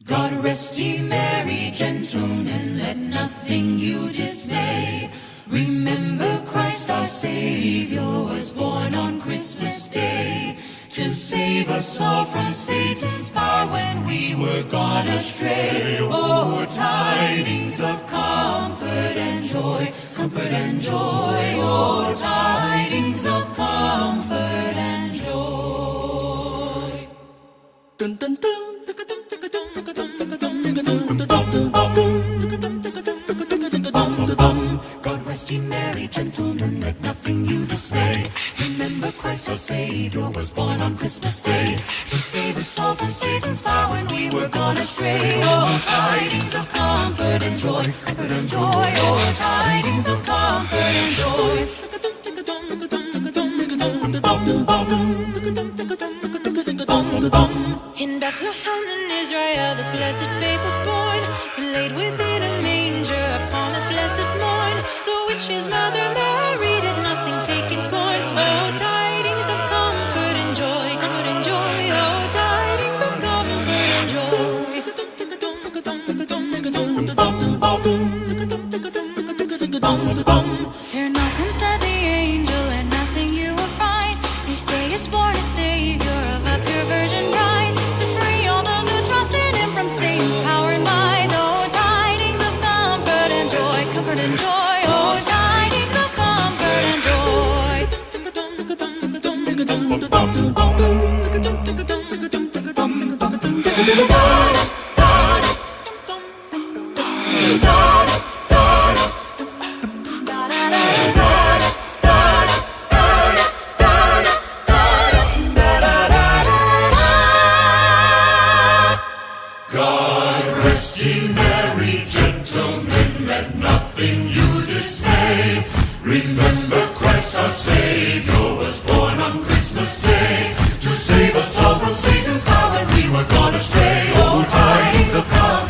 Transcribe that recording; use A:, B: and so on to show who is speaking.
A: God rest ye merry gentlemen, let nothing you dismay. Remember Christ our Savior was born on Christmas Day, to save us all from Satan's power when we were gone astray. Oh, tidings of comfort and joy, comfort and joy. Oh, tidings of comfort and joy. Dun, dun, dun. God rest ye merry gentlemen, let nothing you dismay. Remember Christ our Savior was born on Christmas Day, to save us all from Satan's power when we were gone astray. Oh, tidings of comfort and joy, comfort and joy. Oh, tidings of comfort and joy.
B: In Bethlehem in Israel, this blessed babe was born, laid within a manger upon this blessed morn. The witch's mother Mary did nothing take in scorn. Oh, tidings of comfort and joy, comfort and joy. Oh, tidings of comfort and joy. Fear nothing, said the angel, and nothing you will find. This day is born a Savior of a pure virgin bride, to free all those who trust in Him from Satan's power and might. Oh, tidings of comfort and joy, comfort and joy. Oh, tidings of comfort and joy.
A: God rest ye merry gentlemen, let nothing you dismay. Remember Christ our Savior was born on Christmas Day, to save us all from Satan's power when we were gone astray. Oh, tidings of God.